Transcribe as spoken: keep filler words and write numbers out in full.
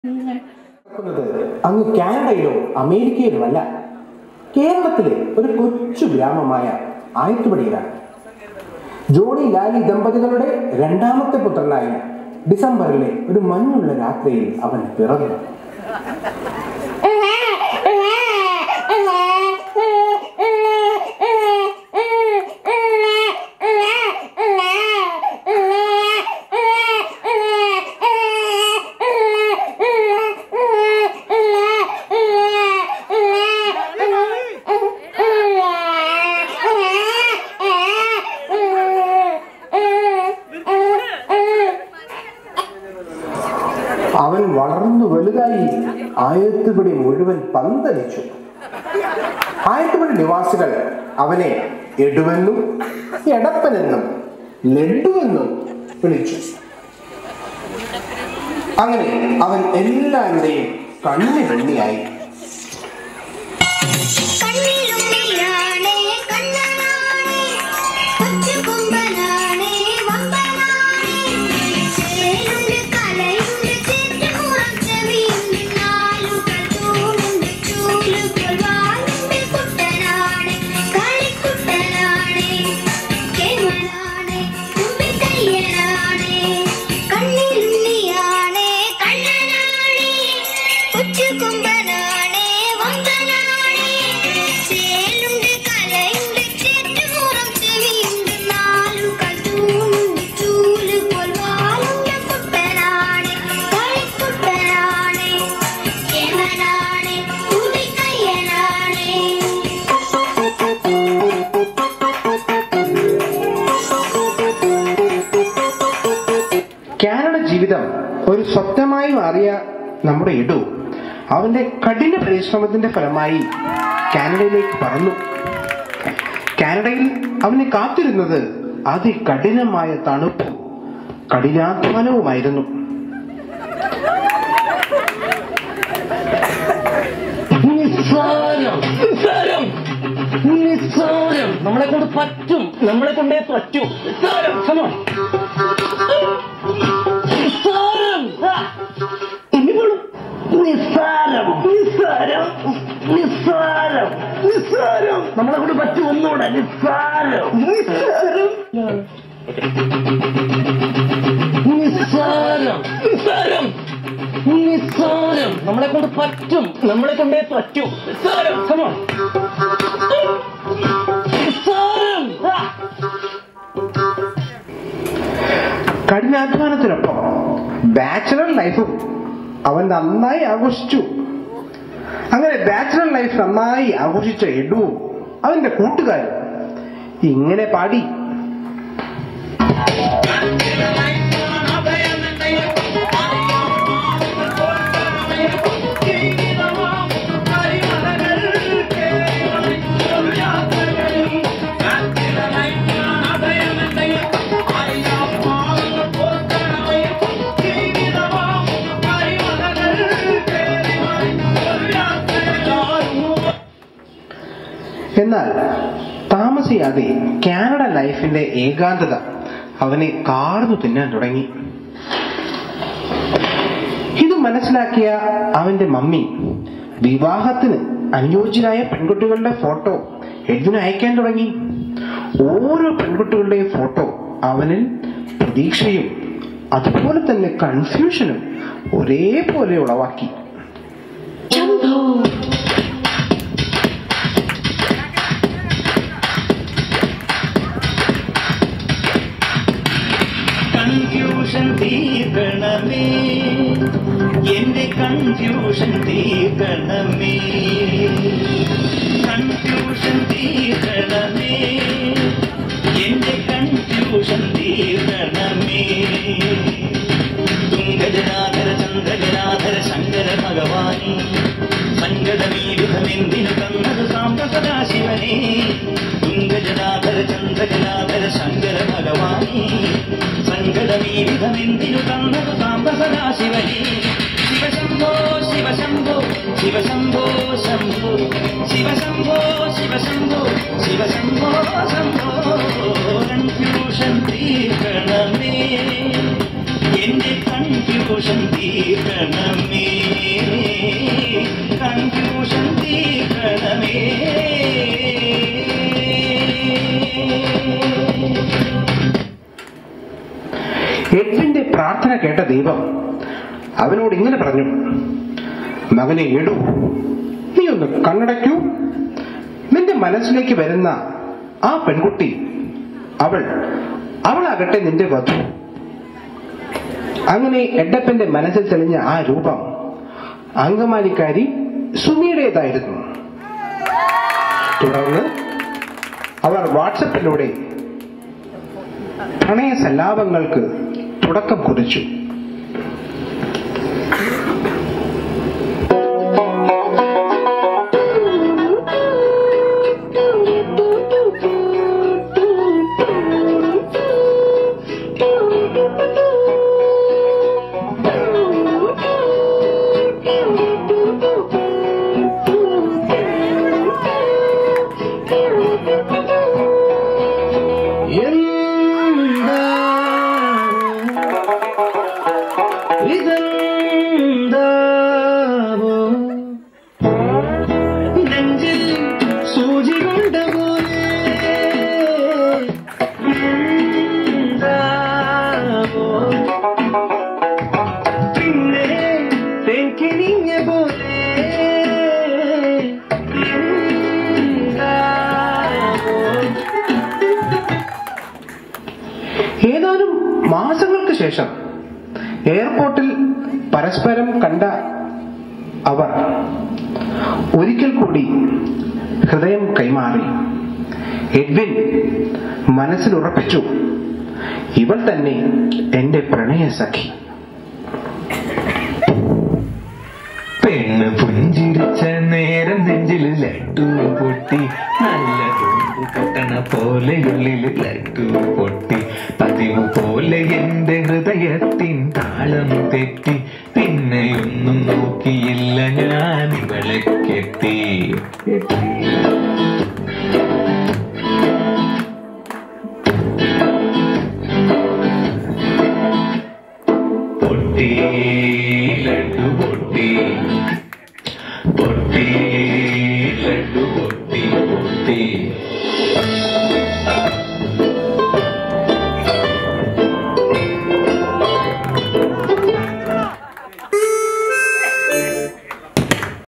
അങ്ങ് കാനഡയിലോ അമേരിക്കയിലോ അല്ല, കേരളത്തിലെ ഒരു കൊച്ചു ഗ്രാമമായ ആയത്തുപടിയിലാണ്. ജോണി ലാലി ദമ്പതികളുടെ രണ്ടാമത്തെ പുത്രനായ ഡിസംബറിലെ ഒരു മഞ്ഞുള്ള രാത്രിയിൽ അവൻ പിറന്നു. അവൻ വളർന്നു വലുതായി ആയത്തുപടി മുഴുവൻ പന്തലിച്ചു. ആയത്തുപടി നിവാസികൾ അവനെ എടുവെന്നും എടപ്പനെന്നും ലഡുവെന്നും വിളിച്ചു. അങ്ങനെ അവൻ എല്ലാവരുടെയും കണ്ണി വെണ്ണിയായി. കാനഡ ജീവിതം ഒരു സ്വപ്നമായി മാറിയ നമ്മുടെ ഇടു അവന്റെ കഠിന പരിശ്രമത്തിന്റെ ഫലമായി കാനഡയിലേക്ക് പറന്നു. കാനഡയിൽ അവനെ കാത്തിരുന്നത് അതികഠിനമായ തണുപ്പും കഠിനാധ്വാനവുമായിരുന്നു. നമ്മളെ കൊണ്ട് പറ്റും, നമ്മളെ കൊണ്ടേ പറ്റൂ. നിസ്സാരം നിസ്സാരം നിസ്സാരം നിസ്സാരം നമ്മളെ കൊണ്ട് പറ്റും. ഒന്നുകൂടെ നിസ്സാരം നിസ്സാരം നിസ്സാരം നിസ്സാരം നിസ്സാരം നമ്മളെ കൊണ്ട് പറ്റും, നമ്മളെ കൊണ്ടേ പറ്റൂ. നിസ്സാരം നിസ്സാരം. കഠിനാധ്വാനത്തിനൊപ്പം ബാച്ചലർ ലൈഫും അവൻ നന്നായി ആഘോഷിച്ചു. അങ്ങനെ ബാച്ചലർ ലൈഫ് നന്നായി ആഘോഷിച്ച എഡുവും അവന്റെ കൂട്ടുകാരും ഇങ്ങനെ പാടി. എന്നാൽ താമസിയാതെ കാനഡ ലൈഫിന്റെ ഏകാന്തത അവനെ കാർന്നു തിന്നാൻ തുടങ്ങി. ഇത് മനസ്സിലാക്കിയ അവന്റെ മമ്മി വിവാഹത്തിന് അനുയോജ്യരായ പെൺകുട്ടികളുടെ ഫോട്ടോ എഡ്വിന് അയക്കാൻ തുടങ്ങി. ഓരോ പെൺകുട്ടികളുടെയും ഫോട്ടോ അവനിൽ പ്രതീക്ഷയും അതുപോലെ തന്നെ കൺഫ്യൂഷനും ഒരേപോലെ ഉളവാക്കി. കൺഫ്യൂഷൻ തീർക്കണമേ, എന്റെ കൺഫ്യൂഷൻ തീർക്കണമേ, കൺഫ്യൂഷൻ തീർക്കണമേ, എന്റെ കൺഫ്യൂഷൻ തീർക്കണമേ. തുംഗജനാധര ചന്ദ്രജനാധര ശങ്കര ഭഗവാനി, സങ്കടമീരുധമെന്തിനു തന്നത് സാമ്പ സദാശിവനെ. തുംഗജനാധര ചന്ദ്രജനാധര ശങ്കര ഭഗവാനി, സങ്കടമീരുധമെന്തിനു തന്നത് സാമ്പ സദാശിവനെ. ശിവശംഭോ ശിവശംഭോ ശിവശംഭോ ശംഭോ ശിവശംഭോ ശിവശംഭോ ശിവശംഭോ ശംഭോ. കൺഫ്യൂഷൻ തീർക്കണമേ, എന്റെ കൺഫ്യൂഷൻ കൺഫ്യൂഷൻ തീർക്കണമേ, കൺഫ്യൂഷൻ തീർക്കണമേ. എഡ്വിന്റെ പ്രാർത്ഥന കേട്ട ദൈവം അവനോട് ഇങ്ങനെ പറഞ്ഞു, മകനെ എടു, നീ ഒന്ന് കണ്ണടയ്ക്കൂ. നിന്റെ മനസ്സിലേക്ക് വരുന്ന ആ പെൺകുട്ടി അവൾ അവളാകട്ടെ നിന്റെ വധു. അങ്ങനെ എഡപ്പന്റെ മനസ്സിൽ തെളിഞ്ഞ ആ രൂപം അങ്കമാലിക്കാരി സുമിയുടേതായിരുന്നു. തുടർന്ന് അവർ വാട്സപ്പിലൂടെ പ്രണയ സല്ലാപങ്ങൾക്ക് തുടക്കം കുറിച്ചു. ഏതാനും മാസങ്ങൾക്ക് ശേഷം എയർപോർട്ടിൽ പരസ്പരം കണ്ട അവർ ഒരിക്കൽ കൂടി ഹൃദയം കൈമാറി. എഡ്വിൻ മനസ്സിൽ ഉറപ്പിച്ചു, ഇവൾ തന്നെ എന്റെ പ്രണയ സഖി. പെണ്ണ് പുഞ്ചിരിച്ച നേരം നെഞ്ചിൽ ലഡു പൊട്ടി, നല്ല പൊട്ടണ പോലെ ഉള്ളിൽ ലഡു പൊട്ടി. പതിവ് പോലെ എന്റെ ഹൃദയത്തിൻ താളം തെറ്റി, പിന്നെയൊന്നും നോക്കിയില്ല ഞാൻ ഇവളെ കെട്ടി.